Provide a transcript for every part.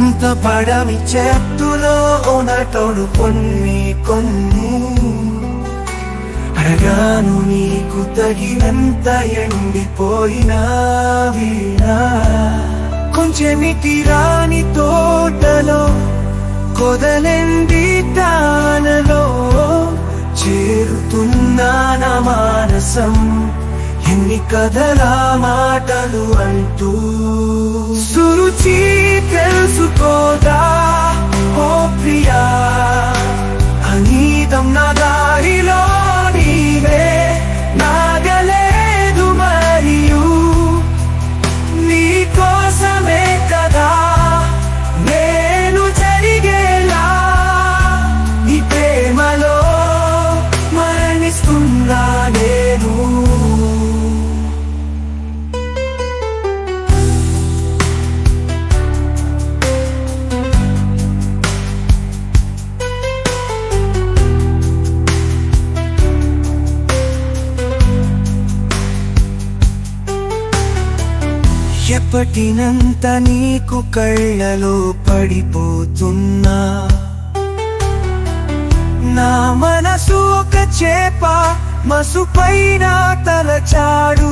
ఎంత పడమి చేతులో ఉన్నటోడు కొన్ని అడగాను నీకు తగినంత ఎండిపోయినా వీణా కొంచెమిటి రాని తోటలో కొదలెండి తానలో చేరుతున్నా నా మానసం ఎన్ని కథలా మాటలు అంటూ సురుచి తెలుసుకోదా ఓ ప్రియా అనీతం నా దారిలో నీవే నాగలేదు మరియు నీ కోసమే కదా నేను జరిగేలా నీ ప్రేమలో మరణిస్తున్నా నేను ఎప్పటినంత నీకు కళ్ళలో పడిపోతున్నా నా మనసు ఒక చేప మసుపైన తలచాడు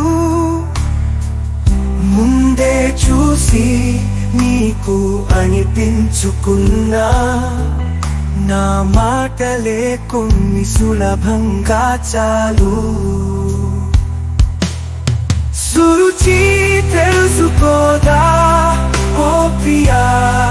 ముందే చూసి నీకు అనిపించుకున్నా నా మాటలే కొన్ని సులభంగా చాలు సురుచి తెలుసుకోదా ఓ ప్రియా